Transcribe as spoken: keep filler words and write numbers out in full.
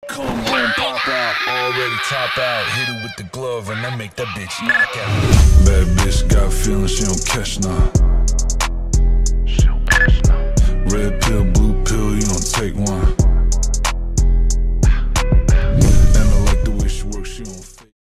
Come home, pop out, already top out. Hit it with the glove and I make that bitch knock out. Bad bitch got feelings, she don't catch none.